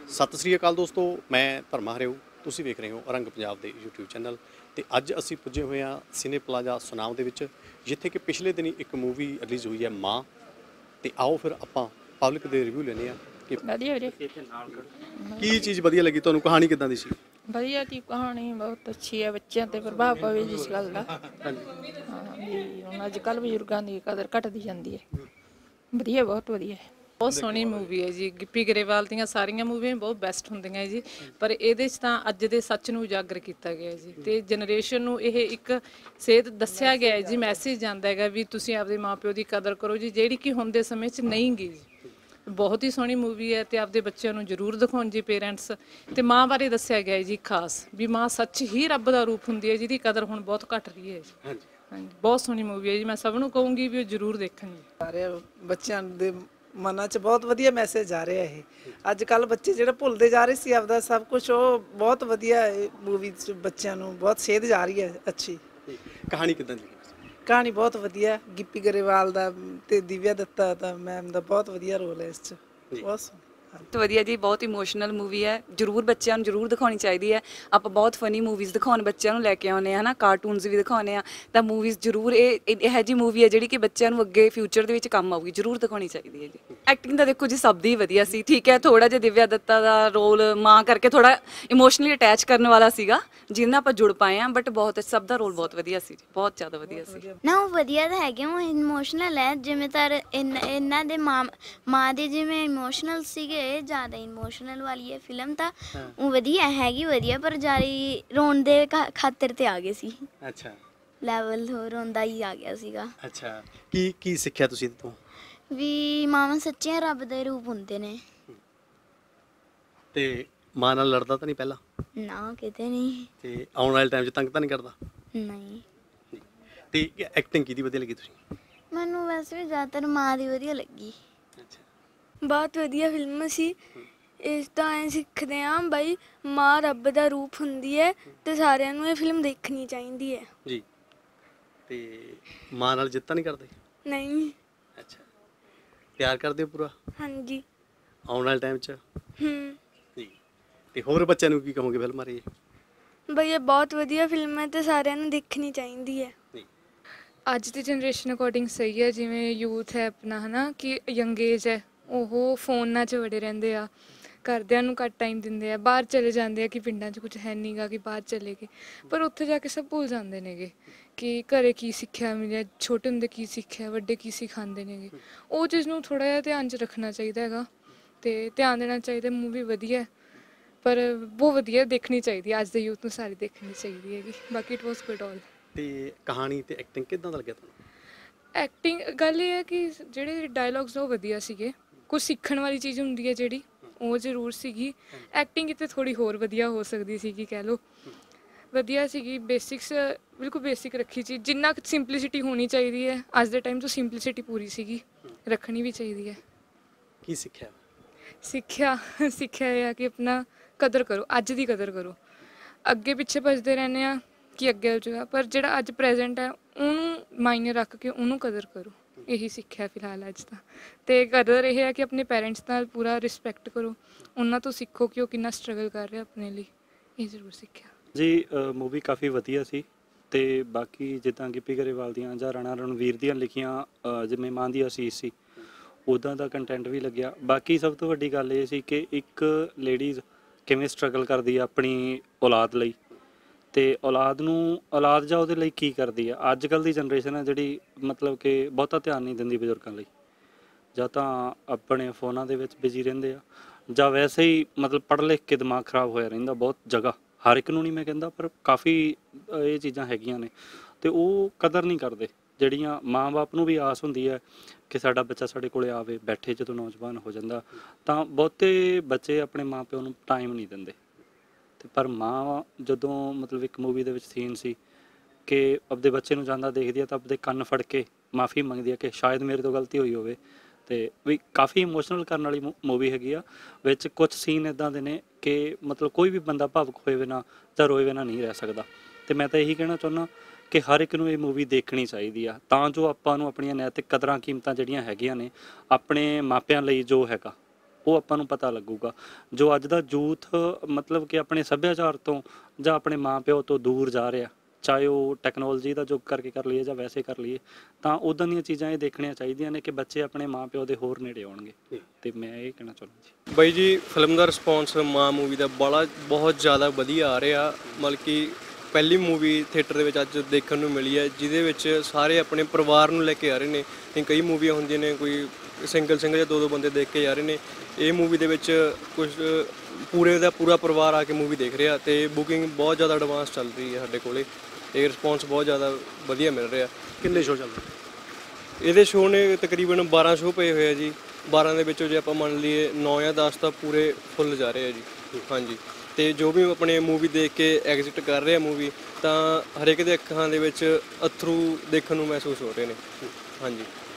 ਸਤਿ ਸ੍ਰੀ ਅਕਾਲ ਦੋਸਤੋ, ਮੈਂ ਧਰਮਾ ਹਰਿਓ। ਤੁਸੀਂ ਵੇਖ ਰਹੇ ਹੋ ਰੰਗ ਪੰਜਾਬ ਦੇ YouTube ਚੈਨਲ ਤੇ ਅੱਜ ਅਸੀਂ ਪੁੱਜੇ ਹੋਏ ਹਾਂ ਸਿਨੇ ਪਲਾਜ਼ਾ ਸੁਨਾਮ ਦੇ ਵਿੱਚ, ਜਿੱਥੇ ਕਿ ਪਿਛਲੇ ਦਿਨੀ ਇੱਕ ਮੂਵੀ ਰਿਲੀਜ਼ ਹੋਈ ਹੈ ਮਾਂ। ਤੇ ਆਓ ਫਿਰ ਆਪਾਂ ਪਬਲਿਕ ਦੇ ਰਿਵਿਊ ਲੈਣੇ ਆ ਕਿ ਵਧੀਆ ਵੀਰੇ ਕੀ ਚੀਜ਼ ਵਧੀਆ ਲੱਗੀ ਤੁਹਾਨੂੰ, ਕਹਾਣੀ ਕਿੱਦਾਂ ਦੀ ਸੀ? ਵਧੀਆ ਦੀ ਕਹਾਣੀ ਬਹੁਤ ਅੱਛੀ ਹੈ, ਬੱਚਿਆਂ ਤੇ ਪ੍ਰਭਾਵ ਪਵੇ ਜਿਸ ਗੱਲ ਦਾ। ਹਾਂਜੀ, ਹਾਂ ਵੀ ਹੁਣ ਅੱਜ ਕੱਲ੍ਹ ਬਜ਼ੁਰਗਾਂ ਦੀ ਕਦਰ ਘਟਦੀ ਜਾਂਦੀ ਹੈ। ਵਧੀਆ, ਬਹੁਤ ਵਧੀਆ ਹੈ। ਬਹੁਤ ਸੋਹਣੀ ਮੂਵੀ ਹੈ ਜੀ। ਗਿੱਪੀ ਗਰੇਵਾਲ ਦੀਆਂ ਸਾਰੀਆਂ ਮੂਵੀਆਂ ਬਹੁਤ ਬੈਸਟ ਹੁੰਦੀਆਂ ਜੀ, ਪਰ ਇਹਦੇ 'ਚ ਤਾਂ ਅੱਜ ਦੇ ਸੱਚ ਨੂੰ ਉਜਾਗਰ ਕੀਤਾ ਗਿਆ ਜੀ ਤੇ ਜਨਰੇਸ਼ਨ ਨੂੰ ਇਹ ਇੱਕ ਸੇਧ ਦੱਸਿਆ ਗਿਆ ਹੈ ਜੀ, ਮੈਸੇਜ ਜਾਂਦਾ ਹੈਗਾ ਵੀ ਤੁਸੀਂ ਆਪਦੇ ਮਾਪਿਓ ਦੀ ਕਦਰ ਕਰੋ ਜੀ, ਜਿਹੜੀ ਕਿ ਹੁਣ ਦੇ ਸਮੇਂ 'ਚ ਨਹੀਂ ਗੀ ਜੀ। ਬਹੁਤ ਹੀ ਸੋਹਣੀ ਮੂਵੀ ਹੈ ਤੇ ਆਪਦੇ ਬੱਚਿਆਂ ਨੂੰ ਜ਼ਰੂਰ ਦਿਖਾਉਣ ਜੀ ਪੇਰੈਂਟਸ। ਤੇ ਮਾਂ ਬਾਰੇ ਦੱਸਿਆ ਗਿਆ ਹੈ ਜੀ ਖਾਸ, ਵੀ ਮਾਂ ਸੱਚ ਹੀ ਰੱਬ ਦਾ ਰੂਪ ਹੁੰਦੀ ਹੈ, ਜਿਹਦੀ ਕਦਰ ਹੁਣ ਬਹੁਤ ਘਟ ਰਹੀ ਹੈ ਜੀ। ਹਾਂਜੀ, ਬਹੁਤ ਸੋਹਣੀ ਮੂਵੀ ਹੈ ਜੀ, ਮੈਂ ਸਭ ਨੂੰ ਕਹੂੰਗੀ ਵੀ ਉਹ ਜ਼ਰੂਰ ਦੇਖਣ ਜੀ। ਸਾਰੇ ਬੱਚਿਆਂ ਦੇ ਮਨਾਂ 'ਚ ਬਹੁਤ ਵਧੀਆ ਮੈਸੇਜ ਆ ਰਿਹਾ। ਇਹ ਅੱਜ ਕੱਲ੍ਹ ਬੱਚੇ ਜਿਹੜਾ ਭੁੱਲਦੇ ਜਾ ਰਹੇ ਸੀ ਆਪਦਾ ਸਭ ਕੁਝ, ਉਹ ਬਹੁਤ ਵਧੀਆ ਮੂਵੀ 'ਚ ਬੱਚਿਆਂ ਨੂੰ ਬਹੁਤ ਸੇਧ ਜਾ ਰਹੀ ਹੈ ਅੱਛੀ। ਕਹਾਣੀ ਕਿੱਦਾਂ ਦੀ? ਕਹਾਣੀ ਬਹੁਤ ਵਧੀਆ, ਗਿੱਪੀ ਗਰੇਵਾਲ ਦਾ ਤੇ ਦਿਵਿਆ ਦੱਤਾ ਦਾ ਮੈਮ ਦਾ ਬਹੁਤ ਵਧੀਆ ਰੋਲ ਹੈ ਇਸ 'ਚ, ਬਹੁਤ ਸੋਹਣਾ। ਬਹੁਤ ਵਧੀਆ ਜੀ, ਬਹੁਤ ਇਮੋਸ਼ਨਲ ਮੂਵੀ ਹੈ, ਜ਼ਰੂਰ ਬੱਚਿਆਂ ਨੂੰ ਜ਼ਰੂਰ ਦਿਖਾਉਣੀ ਚਾਹੀਦੀ ਹੈ। ਆਪਾਂ ਬਹੁਤ ਫਨੀ ਮੂਵੀਜ਼ ਦਿਖਾਉਣ ਬੱਚਿਆਂ ਨੂੰ ਲੈ ਕੇ ਆਉਂਦੇ ਹਾਂ ਨਾ, ਕਾਰਟੂਨਸ ਵੀ ਦਿਖਾਉਂਦੇ ਹਾਂ, ਤਾਂ ਮੂਵੀਜ਼ ਜ਼ਰੂਰ ਇਹ ਇਹੋ ਜਿਹੀ ਮੂਵੀ ਹੈ ਜਿਹੜੀ ਕਿ ਬੱਚਿਆਂ ਨੂੰ ਅੱਗੇ ਫਿਊਚਰ ਦੇ ਵਿੱਚ ਕੰਮ ਆਊਗੀ, ਜ਼ਰੂਰ ਦਿਖਾਉਣੀ ਚਾਹੀਦੀ ਹੈ ਜੀ। ਐਕਟਿੰਗ ਤਾਂ ਦੇਖੋ ਜੀ ਸਭ ਦੀ ਵਧੀਆ ਸੀ, ਠੀਕ ਹੈ, ਥੋੜਾ ਜਿਹਾ ਦਿਵਿਆ ਦੱਤਾ ਦਾ ਰੋਲ ਮਾਂ ਕਰਕੇ ਥੋੜਾ ਇਮੋਸ਼ਨਲੀ ਅਟੈਚ ਕਰਨ ਵਾਲਾ ਸੀਗਾ, ਜਿਹਦੇ ਨਾਲ ਆਪਾਂ ਜੁੜ ਪਾਏ ਹਾਂ, ਬਟ ਬਹੁਤ ਸਭ ਦਾ ਰੋਲ ਬਹੁਤ ਵਧੀਆ ਸੀ ਜੀ, ਬਹੁਤ ਜ਼ਿਆਦਾ ਵਧੀਆ ਸੀ ਨਾ। ਉਹ ਵਧੀਆ ਤਾਂ ਹੈਗੇ, ਉਹ ਇਮੋਸ਼ਨਲ ਹੈ, ਜਿਵੇਂ ਤਾਂ ਇਹਨਾਂ ਦੇ ਮਾਂ ਦੇ ਜਿਵੇਂ ਇਮੋਸ਼ਨਲ ਸੀਗੇ, ਜ਼ਿਆਦਾ ਇਮੋਸ਼ਨਲ ਵਾਲੀ ਹੈ ਫਿਲਮ ਤਾਂ। ਉਹ ਵਧੀਆ ਹੈਗੀ, ਵਧੀਆ, ਪਰ ਜ਼ਿਆਦਾ ਰੋਣ ਦੇ ਖਾਤਰ ਤੇ ਆ ਗਏ ਸੀ। ਅੱਛਾ, ਲੈਵਲ ਰੋਂਦਾ ਹੀ ਆ ਗਿਆ ਸੀਗਾ। ਅੱਛਾ, ਕੀ ਸਿੱਖਿਆ ਤੁਸੀਂ ਇਹਦੇ ਤੋਂ? ਵੀ ਮਾਵਾਂ ਸੱਚੀਆਂ ਰੱਬ ਦੇ ਰੂਪ ਹੁੰਦੇ ਨੇ। ਤੇ ਮਾਂ ਨਾਲ ਲੜਦਾ ਤਾਂ ਨਹੀਂ ਪਹਿਲਾਂ? ਨਾ, ਕਿਤੇ ਨਹੀਂ। ਤੇ ਆਉਣ ਵਾਲੇ ਟਾਈਮ 'ਚ ਤੰਗ ਤਾਂ ਨਹੀਂ ਕਰਦਾ? ਨਹੀਂ। ਤੇ ਐਕਟਿੰਗ ਕਿਹਦੀ ਵਧੀਆ ਲੱਗੀ ਤੁਸੀਂ? ਮੈਨੂੰ ਵੈਸੇ ਵੀ ਜ਼ਿਆਦਾਤਰ ਮਾਂ ਦੀ ਵਧੀਆ ਲੱਗੀ। ਅੱਛਾ, ਬਹੁਤ ਵਧੀਆ ਫਿਲਮ ਸੀ। ਇਸ ਤੋਂ ਐਂ ਸਿੱਖਦੇ ਹਾਂ ਬਈ ਮਾਂ ਰੱਬ ਦਾ ਰੂਪ ਹੁੰਦੀ ਹੈ ਤੇ ਸਾਰਿਆਂ ਨੂੰ ਇਹ ਫਿਲਮ ਦੇਖਣੀ ਚਾਹੀਦੀ ਹੈ ਜੀ। ਤੇ ਮਾਂ ਨਾਲ ਜਿੱਦ ਤਾਂ ਨਹੀਂ ਕਰਦੇ? ਨਹੀਂ। ਅੱਛਾ, ਪਿਆਰ ਕਰਦੇ ਹੋ ਪੂਰਾ ਹਾਂਜੀ। ਆਉਣ ਵਾਲੇ ਟਾਈਮ 'ਚ? ਜੀ। ਤੇ ਹੋਰ ਬੱਚਿਆਂ ਨੂੰ ਕੀ ਕਹੋਗੇ ਫਿਲਮ ਬਾਰੇ? ਬਈ ਇਹ ਬਹੁਤ ਵਧੀਆ ਫਿਲਮ ਹੈ ਤੇ ਸਾਰਿਆਂ ਨੂੰ ਦੇਖਣੀ ਚਾਹੀਦੀ ਹੈ। ਅੱਜ ਦੀ ਜਨਰੇਸ਼ਨ ਅਕੋਰਡਿੰਗ ਸਹੀ ਹੈ, ਜਿਵੇਂ ਯੂਥ ਹੈ ਆਪਣਾ, ਹੈ ਨਾ, ਕਿ ਯੰਗ ਏਜ ਹੈ, ਉਹ ਫੋਨਾਂ 'ਚ ਵੜੇ ਰਹਿੰਦੇ ਆ, ਘਰਦਿਆਂ ਨੂੰ ਘੱਟ ਟਾਈਮ ਦਿੰਦੇ ਆ, ਬਾਹਰ ਚਲੇ ਜਾਂਦੇ ਆ ਕਿ ਪਿੰਡਾਂ 'ਚ ਕੁਝ ਹੈ ਨਹੀਂ ਗਾ, ਕਿ ਬਾਹਰ ਚਲੇ ਗਏ, ਪਰ ਉੱਥੇ ਜਾ ਕੇ ਸਭ ਭੁੱਲ ਜਾਂਦੇ ਨੇਗੇ ਕਿ ਘਰੇ ਕੀ ਸਿੱਖਿਆ ਮਿਲਿਆ, ਛੋਟੇ ਹੁੰਦੇ ਕੀ ਸਿੱਖਿਆ, ਵੱਡੇ ਕੀ ਸਿਖਾਉਂਦੇ ਨੇਗੇ। ਉਹ ਚੀਜ਼ ਨੂੰ ਥੋੜ੍ਹਾ ਜਿਹਾ ਧਿਆਨ 'ਚ ਰੱਖਣਾ ਚਾਹੀਦਾ ਹੈਗਾ ਅਤੇ ਧਿਆਨ ਦੇਣਾ ਚਾਹੀਦਾ। ਮੂਵੀ ਵਧੀਆ ਪਰ ਬਹੁਤ ਵਧੀਆ, ਦੇਖਣੀ ਚਾਹੀਦੀ ਹੈ, ਅੱਜ ਦੇ ਯੂਥ ਨੂੰ ਸਾਰੀ ਦੇਖਣੀ ਚਾਹੀਦੀ ਹੈਗੀ। ਬਾਕੀ ਇਟ ਵਾਸ ਗੁੱਡ ਆਲ। ਤੇ ਕਹਾਣੀ ਤੇ ਐਕਟਿੰਗ ਕਿੱਦਾਂ ਦਾ ਲੱਗਿਆ ਤੁਹਾਨੂੰ? ਐਕਟਿੰਗ, ਗੱਲ ਇਹ ਹੈ ਕਿ ਜਿਹੜੇ ਡਾਇਲੋਗਸ ਉਹ ਵਧੀਆ ਸੀਗੇ, ਕੁਝ ਸਿੱਖਣ ਵਾਲੀ ਚੀਜ਼ ਹੁੰਦੀ ਹੈ ਜਿਹੜੀ, ਉਹ ਜ਼ਰੂਰ ਸੀਗੀ। ਐਕਟਿੰਗ ਕਿਤੇ ਥੋੜ੍ਹੀ ਹੋਰ ਵਧੀਆ ਹੋ ਸਕਦੀ ਸੀਗੀ, ਕਹਿ ਲਓ, ਵਧੀਆ ਸੀਗੀ। ਬੇਸਿਕਸ ਬਿਲਕੁਲ ਬੇਸਿਕ ਰੱਖੀ ਚੀਜ਼, ਜਿੰਨਾ ਕੁ ਸਿੰਪਲੀਸਿਟੀ ਹੋਣੀ ਚਾਹੀਦੀ ਹੈ ਅੱਜ ਦੇ ਟਾਈਮ 'ਚ, ਸਿੰਪਲੀਸਿਟੀ ਪੂਰੀ ਸੀਗੀ, ਰੱਖਣੀ ਵੀ ਚਾਹੀਦੀ ਹੈ। ਕੀ ਸਿੱਖਿਆ ਇਹ ਆ ਕਿ ਆਪਣਾ ਕਦਰ ਕਰੋ, ਅੱਜ ਦੀ ਕਦਰ ਕਰੋ। ਅੱਗੇ ਪਿੱਛੇ ਭੱਜਦੇ ਰਹਿੰਦੇ ਆ ਕਿ ਅੱਗੇ ਹੋ ਜਾਊਗਾ, ਪਰ ਜਿਹੜਾ ਅੱਜ ਪ੍ਰੈਜ਼ੈਂਟ ਹੈ ਉਹਨੂੰ ਮਾਇਨੇ ਰੱਖ ਕੇ ਉਹਨੂੰ ਕਦਰ ਕਰੋ। ਇਹੀ ਸਿੱਖਿਆ ਫਿਲਹਾਲ ਅੱਜ ਤਾਂ। ਅਤੇ ਕਦਰ ਇਹ ਹੈ ਕਿ ਆਪਣੇ ਪੈਰੈਂਟਸ ਨਾਲ ਪੂਰਾ ਰਿਸਪੈਕਟ ਕਰੋ, ਉਹਨਾਂ ਤੋਂ ਸਿੱਖੋ ਕਿ ਉਹ ਕਿੰਨਾ ਸਟਰਗਲ ਕਰ ਰਿਹਾ ਆਪਣੇ ਲਈ, ਇਹ ਜ਼ਰੂਰ ਸਿੱਖਿਆ ਜੀ। ਮੂਵੀ ਕਾਫੀ ਵਧੀਆ ਸੀ ਅਤੇ ਬਾਕੀ ਜਿੱਦਾਂ ਗਿੱਪੀ ਗਰੇਵਾਲ ਦੀਆਂ ਜਾਂ ਰਾਣਾ ਰਣਵੀਰ ਦੀਆਂ ਲਿਖੀਆਂ ਜਿਵੇਂ ਮਾਂ ਦੀ ਅਸੀਸ ਸੀ, ਉੱਦਾਂ ਦਾ ਕੰਟੈਂਟ ਵੀ ਲੱਗਿਆ। ਬਾਕੀ ਸਭ ਤੋਂ ਵੱਡੀ ਗੱਲ ਇਹ ਸੀ ਕਿ ਇੱਕ ਲੇਡੀਜ਼ ਕਿਵੇਂ ਸਟਰਗਲ ਕਰਦੀ ਆ ਆਪਣੀ ਔਲਾਦ ਲਈ, ਅਤੇ ਔਲਾਦ ਜਾਂ ਉਹਦੇ ਲਈ ਕੀ ਕਰਦੀ ਆ। ਅੱਜ ਕੱਲ੍ਹ ਦੀ ਜਨਰੇਸ਼ਨ ਹੈ ਜਿਹੜੀ ਮਤਲਬ ਕਿ ਬਹੁਤਾ ਧਿਆਨ ਨਹੀਂ ਦਿੰਦੀ ਬਜ਼ੁਰਗਾਂ ਲਈ, ਜਾਂ ਤਾਂ ਆਪਣੇ ਫੋਨਾਂ ਦੇ ਵਿੱਚ ਬਿਜ਼ੀ ਰਹਿੰਦੇ ਆ, ਜਾਂ ਵੈਸੇ ਹੀ ਮਤਲਬ ਪੜ੍ਹ ਲਿਖ ਕੇ ਦਿਮਾਗ ਖ਼ਰਾਬ ਹੋਇਆ ਰਹਿੰਦਾ ਬਹੁਤ ਜਗ੍ਹਾ। ਹਰ ਇੱਕ ਨੂੰ ਨਹੀਂ ਮੈਂ ਕਹਿੰਦਾ, ਪਰ ਕਾਫੀ ਇਹ ਚੀਜ਼ਾਂ ਹੈਗੀਆਂ ਨੇ, ਅਤੇ ਉਹ ਕਦਰ ਨਹੀਂ ਕਰਦੇ। ਜਿਹੜੀਆਂ ਮਾਂ ਬਾਪ ਨੂੰ ਵੀ ਆਸ ਹੁੰਦੀ ਹੈ ਕਿ ਸਾਡਾ ਬੱਚਾ ਸਾਡੇ ਕੋਲ ਆਵੇ, ਬੈਠੇ ਜਦੋਂ ਨੌਜਵਾਨ ਹੋ ਜਾਂਦਾ, ਤਾਂ ਬਹੁਤੇ ਬੱਚੇ ਆਪਣੇ ਮਾਂ ਪਿਓ ਨੂੰ ਟਾਈਮ ਨਹੀਂ ਦਿੰਦੇ। ਅਤੇ ਪਰ ਮਾਂ ਜਦੋਂ ਮਤਲਬ ਇੱਕ ਮੂਵੀ ਦੇ ਵਿੱਚ ਸੀਨ ਸੀ ਕਿ ਆਪਦੇ ਬੱਚੇ ਨੂੰ ਜਾਂਦਾ ਦੇਖਦੀ ਆ ਤਾਂ ਆਪਦੇ ਕੰਨ ਫੜ ਕੇ ਮਾफ़ੀ ਮੰਗਦੀ ਆ ਕਿ ਸ਼ਾਇਦ ਮੇਰੇ ਤੋਂ ਗਲਤੀ ਹੋਈ ਹੋਵੇ, ਅਤੇ ਵੀ ਕਾਫੀ ਇਮੋਸ਼ਨਲ ਕਰਨ ਵਾਲੀ ਮੂਵੀ ਹੈਗੀ ਆ। ਵਿੱਚ ਕੁਛ ਸੀਨ ਇੱਦਾਂ ਦੇ ਨੇ ਕਿ ਮਤਲਬ ਕੋਈ ਵੀ ਬੰਦਾ ਭਾਵੁਕ ਹੋਏ ਬਿਨਾਂ ਜਾਂ ਰੋਏ ਬਿਨਾਂ ਨਹੀਂ ਰਹਿ ਸਕਦਾ। ਅਤੇ ਮੈਂ ਤਾਂ ਇਹੀ ਕਹਿਣਾ ਚਾਹੁੰਦਾ ਕਿ ਹਰ ਇੱਕ ਨੂੰ ਇਹ ਮੂਵੀ ਦੇਖਣੀ ਚਾਹੀਦੀ ਆ, ਤਾਂ ਜੋ ਆਪਾਂ ਨੂੰ ਆਪਣੀਆਂ ਨੈਤਿਕ ਕਦਰਾਂ ਕੀਮਤਾਂ ਜਿਹੜੀਆਂ ਹੈਗੀਆਂ ਨੇ ਆਪਣੇ ਮਾਪਿਆਂ ਲਈ ਜੋ ਹੈਗਾ ਉਹ ਆਪਾਂ ਨੂੰ ਪਤਾ ਲੱਗੂਗਾ। ਜੋ ਅੱਜ ਦਾ ਯੂਥ ਮਤਲਬ ਕਿ ਆਪਣੇ ਸੱਭਿਆਚਾਰ ਤੋਂ ਜਾਂ ਆਪਣੇ ਮਾਂ-ਪਿਓ ਤੋਂ ਦੂਰ ਜਾ ਰਿਹਾ, ਚਾਹੇ ਉਹ ਟੈਕਨੋਲੋਜੀ ਦਾ ਯੁੱਗ ਕਰਕੇ ਕਰ ਲਈਏ ਜਾਂ ਵੈਸੇ ਕਰ ਲਈਏ, ਤਾਂ ਉੱਦਾਂ ਦੀਆਂ ਚੀਜ਼ਾਂ ਇਹ ਦੇਖਣੀਆਂ ਚਾਹੀਦੀਆਂ ਨੇ ਕਿ ਬੱਚੇ ਆਪਣੇ ਮਾਂ-ਪਿਓ ਦੇ ਹੋਰ ਨੇੜੇ ਆਉਣਗੇ। ਤੇ ਮੈਂ ਇਹ ਕਹਿਣਾ ਚਾਹੁੰਦਾ ਜੀ। ਬਾਈ ਜੀ ਫਿਲਮ ਦਾ ਰਿਸਪੌਂਸ ਮਾਂ ਮੂਵੀ ਦਾ ਬਹੁਤ ਜ਼ਿਆਦਾ ਵਧੀਆ ਆ ਰਿਹਾ। ਮਤਲਬ ਕਿ ਪਹਿਲੀ ਮੂਵੀ ਥੀਏਟਰ ਦੇ ਵਿੱਚ ਅੱਜ ਦੇਖਣ ਨੂੰ ਮਿਲੀ ਹੈ ਜਿਹਦੇ ਵਿੱਚ ਸਾਰੇ ਆਪਣੇ ਪਰਿਵਾਰ ਨੂੰ ਲੈ ਕੇ ਆ ਰਹੇ ਨੇ। ਕਈ ਮੂਵੀਆਂ ਹੁੰਦੀਆਂ ਨੇ ਕੋਈ ਸਿੰਗਲ ਜਾਂ ਦੋ ਬੰਦੇ ਦੇਖ ਕੇ ਜਾ ਰਹੇ ਨੇ। ਇਹ ਮੂਵੀ ਦੇ ਵਿੱਚ ਕੁਝ ਪੂਰੇ ਦਾ ਪੂਰਾ ਪਰਿਵਾਰ ਆ ਕੇ ਮੂਵੀ ਦੇਖ ਰਿਹਾ ਤੇ ਬੁਕਿੰਗ ਬਹੁਤ ਜ਼ਿਆਦਾ ਐਡਵਾਂਸ ਚੱਲ ਰਹੀ ਹੈ ਸਾਡੇ ਕੋਲੇ। ਇਹ ਰਿਸਪੌਂਸ ਬਹੁਤ ਜ਼ਿਆਦਾ ਵਧੀਆ ਮਿਲ ਰਿਹਾ। ਕਿੰਨੇ ਸ਼ੋਅ ਚੱਲਦੇ? ਇਹਦੇ ਸ਼ੋਅ ਨੇ ਤਕਰੀਬਨ 12 ਸ਼ੋਅ ਪਏ ਹੋਏ ਆ ਜੀ। 12 ਦੇ ਵਿੱਚੋਂ ਜੇ ਆਪਾਂ ਮੰਨ ਲਈਏ 9 ਜਾਂ 10 ਤਾਂ ਪੂਰੇ ਫੁੱਲ ਜਾ ਰਹੇ ਆ ਜੀ। ਹਾਂਜੀ, ਤੇ ਜੋ ਵੀ ਆਪਣੇ ਮੂਵੀ ਦੇਖ ਕੇ ਐਗਜ਼ਿਟ ਕਰ ਰਹੇ ਆ ਮੂਵੀ, ਤਾਂ ਹਰੇਕ ਦੇ ਅੱਖਾਂ ਦੇ ਵਿੱਚ ਅਥਰੂ ਦੇਖਣ ਨੂੰ ਮਹਿਸੂਸ ਹੋ ਰਹੇ ਨੇ। ਹਾਂਜੀ।